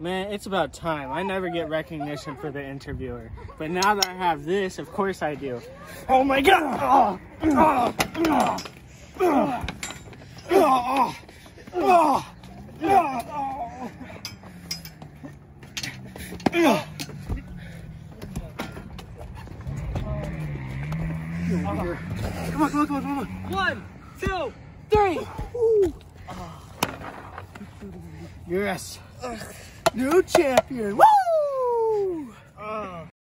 Man, it's about time. I never get recognition for the interviewer. But now that I have this, of course I do. Oh my god! Come on. 1, 2, 3. Yes. New champion. Woo!